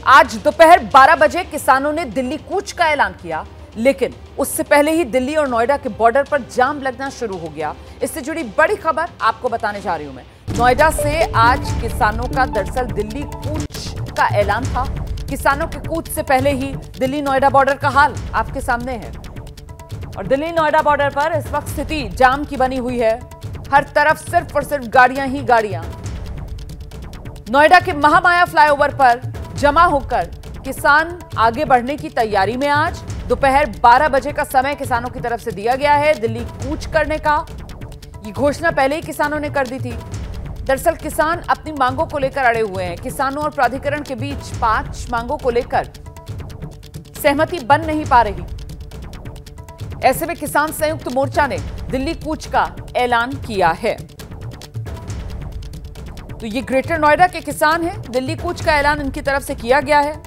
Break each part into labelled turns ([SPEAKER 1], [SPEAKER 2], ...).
[SPEAKER 1] आज दोपहर 12 बजे किसानों ने दिल्ली कूच का ऐलान किया, लेकिन उससे पहले ही दिल्ली और नोएडा के बॉर्डर पर जाम लगना शुरू हो गया। इससे जुड़ी बड़ी खबर आपको बताने जा रही हूं मैं। नोएडा से आज किसानों का दरअसल दिल्ली कूच का ऐलान था। किसानों के कूच से पहले ही दिल्ली नोएडा बॉर्डर का हाल आपके सामने है और दिल्ली नोएडा बॉर्डर पर इस वक्त स्थिति जाम की बनी हुई है। हर तरफ सिर्फ और सिर्फ गाड़ियां ही गाड़ियां। नोएडा के महामाया फ्लाईओवर पर जमा होकर किसान आगे बढ़ने की तैयारी में। आज दोपहर 12 बजे का समय किसानों की तरफ से दिया गया है दिल्ली कूच करने का। ये घोषणा पहले ही किसानों ने कर दी थी। दरअसल किसान अपनी मांगों को लेकर अड़े हुए हैं। किसानों और प्राधिकरण के बीच 5 मांगों को लेकर सहमति बन नहीं पा रही। ऐसे में किसान संयुक्त मोर्चा ने दिल्ली कूच का ऐलान किया है। तो ये ग्रेटर नोएडा के किसान हैं। दिल्ली कूच का ऐलान इनकी तरफ से किया गया है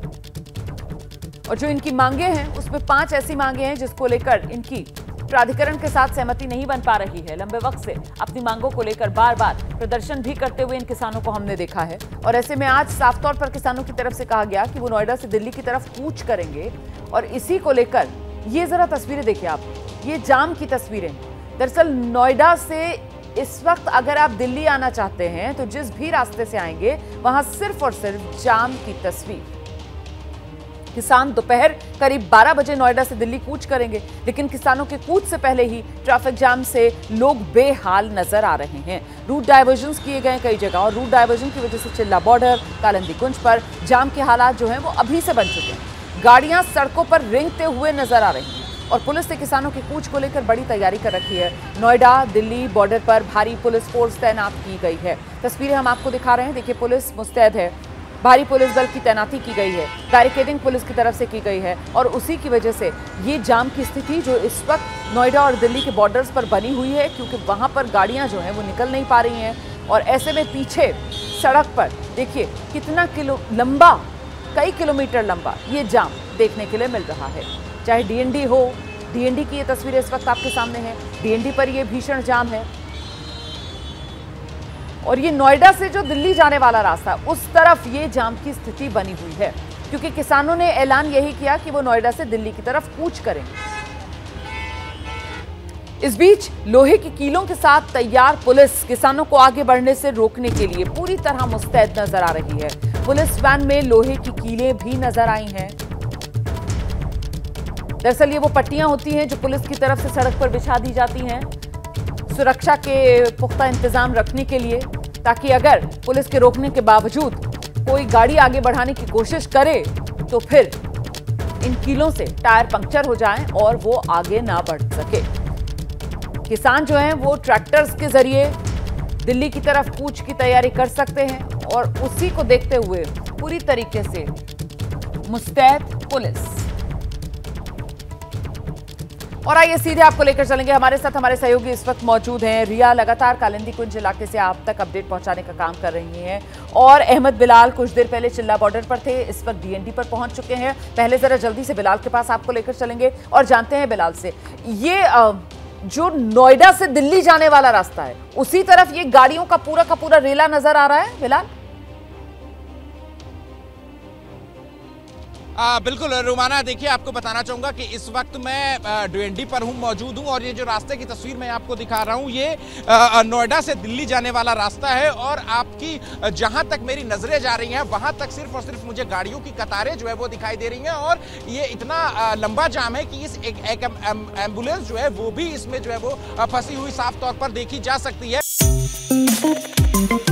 [SPEAKER 1] और जो इनकी मांगे हैं उसमें 5 ऐसी मांगे हैं जिसको लेकर इनकी प्राधिकरण के साथ सहमति नहीं बन पा रही है। लंबे वक्त से अपनी मांगों को लेकर बार बार प्रदर्शन भी करते हुए इन किसानों को हमने देखा है और ऐसे में आज साफ तौर पर किसानों की तरफ से कहा गया कि वो नोएडा से दिल्ली की तरफ कूच करेंगे। और इसी को लेकर ये जरा तस्वीरें देखिए आप, ये जाम की तस्वीरें। दरअसल नोएडा से इस वक्त अगर आप दिल्ली आना चाहते हैं तो जिस भी रास्ते से आएंगे वहां सिर्फ और सिर्फ जाम की तस्वीर। किसान दोपहर करीब 12 बजे नोएडा से दिल्ली कूच करेंगे, लेकिन किसानों के कूच से पहले ही ट्रैफिक जाम से लोग बेहाल नजर आ रहे हैं। रूट डायवर्जन किए गए कई जगह और रूट डायवर्जन की वजह से चिल्ला बॉर्डर, कालिंदी कुंज पर जाम के हालात जो हैं वो अभी से बन चुके हैं। गाड़ियां सड़कों पर रेंगते हुए नजर आ रही हैं और पुलिस ने किसानों के कूच को लेकर बड़ी तैयारी कर रखी है। नोएडा दिल्ली बॉर्डर पर भारी पुलिस फोर्स तैनात की गई है। तस्वीरें हम आपको दिखा रहे हैं। देखिए पुलिस मुस्तैद है, भारी पुलिस बल की तैनाती की गई है, बैरिकेडिंग पुलिस की तरफ से की गई है और उसी की वजह से ये जाम की स्थिति जो इस वक्त नोएडा और दिल्ली के बॉर्डर्स पर बनी हुई है, क्योंकि वहां पर गाड़ियां जो हैं वो निकल नहीं पा रही हैं। और ऐसे में पीछे सड़क पर देखिए कितना लंबा, कई किलोमीटर लंबा ये जाम देखने के लिए मिल रहा है। चाहे डीएनडी हो, डीएनडी की ये तस्वीरें इस वक्त आपके सामने हैं। डीएनडी पर ये भीषण जाम है और ये नोएडा से जो दिल्ली जाने वाला रास्ता उस तरफ ये जाम की स्थिति बनी हुई है, क्योंकि किसानों ने ऐलान यही किया कि वो नोएडा से दिल्ली की तरफ कूच करेंगे। इस बीच लोहे की कीलों के साथ तैयार पुलिस किसानों को आगे बढ़ने से रोकने के लिए पूरी तरह मुस्तैद नजर आ रही है। पुलिस वैन में लोहे की कीलें भी नजर आई हैं। दरअसल ये वो पट्टियां होती हैं जो पुलिस की तरफ से सड़क पर बिछा दी जाती हैं सुरक्षा के पुख्ता इंतजाम रखने के लिए, ताकि अगर पुलिस के रोकने के बावजूद कोई गाड़ी आगे बढ़ाने की कोशिश करे तो फिर इन कीलों से टायर पंक्चर हो जाएं और वो आगे ना बढ़ सके। किसान जो हैं वो ट्रैक्टर्स के जरिए दिल्ली की तरफ कूच की तैयारी कर सकते हैं और उसी को देखते हुए पूरी तरीके से मुस्तैद पुलिस। और आइए सीधे आपको लेकर चलेंगे, हमारे साथ हमारे सहयोगी इस वक्त मौजूद हैं। रिया लगातार कालिंदी कुंज इलाके से आप तक अपडेट पहुंचाने का काम कर रही हैं और अहमद बिलाल कुछ देर पहले चिल्ला बॉर्डर पर थे, इस वक्त डीएनडी पर पहुंच चुके हैं। पहले जरा जल्दी से बिलाल के पास आपको लेकर चलेंगे और जानते हैं बिलाल से, ये जो नोएडा से दिल्ली जाने वाला रास्ता है उसी तरफ ये गाड़ियों का पूरा रेला नजर आ रहा है बिलाल?
[SPEAKER 2] बिल्कुल रुमाना, देखिए आपको बताना चाहूंगा कि इस वक्त मैं डीएनडी पर मौजूद हूं और ये जो रास्ते की तस्वीर मैं आपको दिखा रहा हूं ये नोएडा से दिल्ली जाने वाला रास्ता है और आपकी जहां तक मेरी नजरें जा रही हैं वहां तक सिर्फ और सिर्फ मुझे गाड़ियों की कतारें जो है वो दिखाई दे रही हैं और ये इतना लंबा जाम है कि इस एक एम्बुलेंस जो है वो भी इसमें जो है वो फंसी हुई साफ तौर पर देखी जा सकती है।